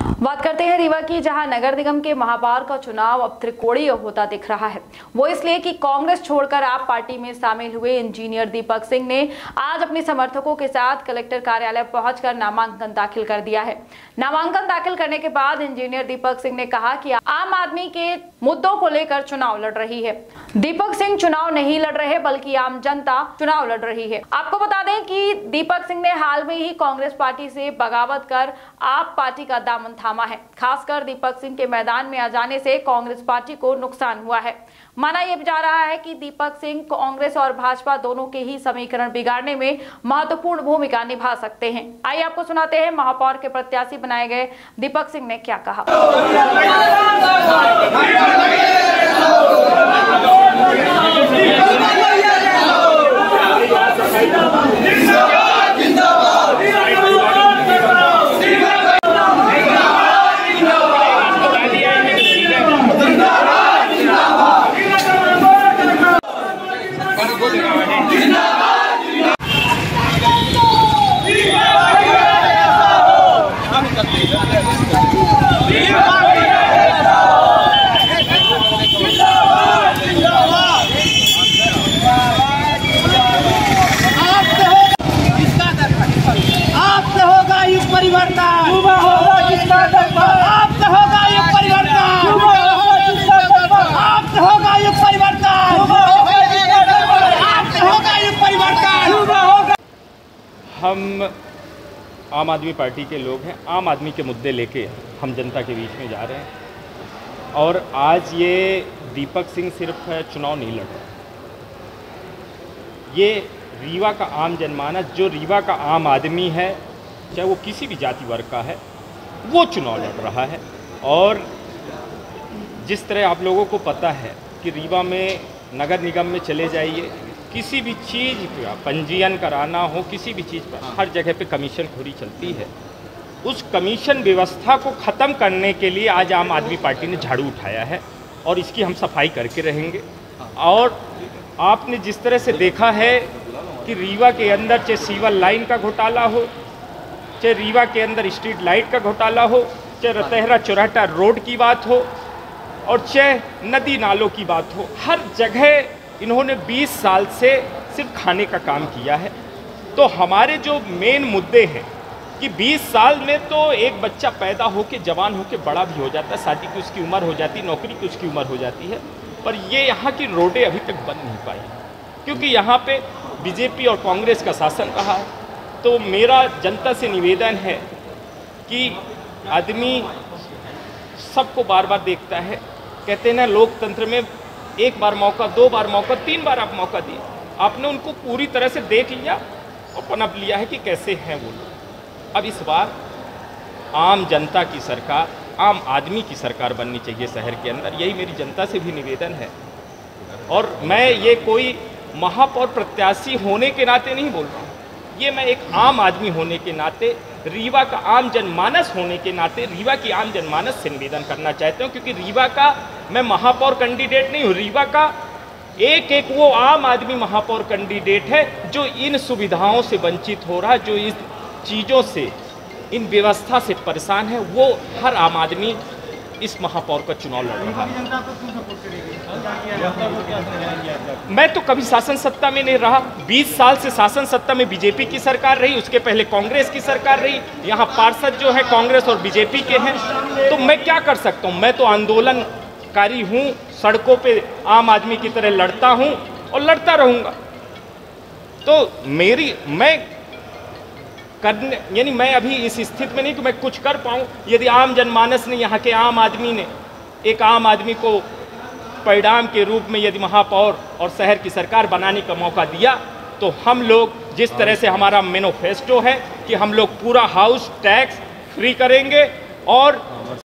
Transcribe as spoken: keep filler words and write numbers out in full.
बात करते हैं रीवा की, जहां नगर निगम के महापौर का चुनाव अब त्रिकोणीय होता दिख रहा है। वो इसलिए कि कांग्रेस छोड़कर आप पार्टी में शामिल हुए इंजीनियर दीपक सिंह ने आज अपने समर्थकों के साथ कलेक्टर कार्यालय पहुंचकर नामांकन दाखिल कर दिया है। नामांकन दाखिल करने के बाद इंजीनियर दीपक सिंह ने कहा कि आम आदमी के मुद्दों को लेकर चुनाव लड़ रही है। दीपक सिंह चुनाव नहीं लड़ रहे बल्कि आम जनता चुनाव लड़ रही है। आपको बता दें कि दीपक सिंह ने हाल में ही कांग्रेस पार्टी से बगावत कर आप पार्टी का दामन थामा है। खासकर दीपक सिंह के मैदान में आ जाने से कांग्रेस पार्टी को नुकसान हुआ है। माना यह जा रहा है कि दीपक सिंह कांग्रेस और भाजपा दोनों के ही समीकरण बिगाड़ने में महत्वपूर्ण भूमिका निभा सकते हैं। आइए आपको सुनाते हैं महापौर के प्रत्याशी बनाए गए दीपक सिंह ने क्या कहा। हम आम आदमी पार्टी के लोग हैं। आम आदमी के मुद्दे लेके हम जनता के बीच में जा रहे हैं और आज ये दीपक सिंह सिर्फ चुनाव नहीं लड़ रहा, ये रीवा का आम जनमानस, जो रीवा का आम आदमी है, चाहे वो किसी भी जाति वर्ग का है, वो चुनाव लड़ रहा है। और जिस तरह आप लोगों को पता है कि रीवा में नगर निगम में चले जाइए, किसी भी चीज़ का पंजीयन कराना हो, किसी भी चीज़ पर हर जगह पे कमीशन खोरी चलती है। उस कमीशन व्यवस्था को ख़त्म करने के लिए आज आम आदमी पार्टी ने झाड़ू उठाया है और इसकी हम सफाई करके रहेंगे। और आपने जिस तरह से देखा है कि रीवा के अंदर चाहे सीवर लाइन का घोटाला हो, चाहे रीवा के अंदर स्ट्रीट लाइट का घोटाला हो, चाहे रतहरा चौराहा रोड की बात हो और चाहे नदी नालों की बात हो, हर जगह इन्होंने बीस साल से सिर्फ खाने का काम किया है। तो हमारे जो मेन मुद्दे हैं कि बीस साल में तो एक बच्चा पैदा होकर जवान होकर बड़ा भी हो जाता है, शादी की उसकी उम्र हो जाती है, नौकरी की उसकी उम्र हो जाती है, पर ये यहाँ की रोडें अभी तक बन नहीं पाई क्योंकि यहाँ पे बीजेपी और कांग्रेस का शासन रहा है। तो मेरा जनता से निवेदन है कि आदमी सबको बार बार देखता है, कहते हैं ना लोकतंत्र में एक बार मौका, दो बार मौका, तीन बार आप मौका दिए, आपने उनको पूरी तरह से देख लिया और पनप लिया है कि कैसे हैं वो लोग। अब इस बार आम जनता की सरकार, आम आदमी की सरकार बननी चाहिए शहर के अंदर, यही मेरी जनता से भी निवेदन है। और मैं ये कोई महापौर प्रत्याशी होने के नाते नहीं बोल रहा हूँ, ये मैं एक आम आदमी होने के नाते, रीवा का आम जनमानस होने के नाते, रीवा की आम जनमानस से निवेदन करना चाहता हूँ। क्योंकि रीवा का मैं महापौर कैंडिडेट नहीं हूँ, रीवा का एक एक वो आम आदमी महापौर कैंडिडेट है जो इन सुविधाओं से वंचित हो रहा है, जो इस चीज़ों से, इन व्यवस्था से परेशान है। वो हर आम आदमी इस महापौर का चुनाव लड़ रहा है। मैं तो कभी शासन सत्ता में नहीं रहा, बीस साल से शासन सत्ता में बीजेपी की सरकार रही, उसके पहले कांग्रेस की सरकार रही। यहाँ पार्षद जो है कांग्रेस और बीजेपी के हैं, तो मैं क्या कर सकता हूँ? मैं तो आंदोलनकारी हूँ, सड़कों पे आम आदमी की तरह लड़ता हूँ और लड़ता रहूँगा। तो मेरी मैं करने यानी मैं अभी इस स्थिति में नहीं कि मैं कुछ कर पाऊँ। यदि आम जनमानस ने, यहाँ के आम आदमी ने एक आम आदमी को परिणाम के रूप में यदि महापौर और शहर की सरकार बनाने का मौका दिया, तो हम लोग जिस तरह से हमारा मैनिफेस्टो है कि हम लोग पूरा हाउस टैक्स फ्री करेंगे और